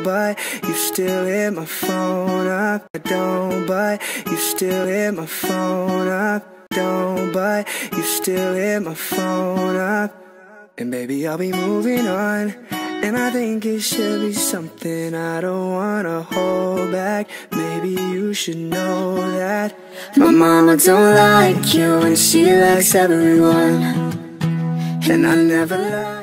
don't, but you still hit my phone up. I don't, but you still hit my phone up. Don't, but you still hit my phone up. And baby, I'll be moving on, and I think it should be something I don't wanna hold back. Maybe you should know that my mama don't like you, and she likes everyone, and I never lied.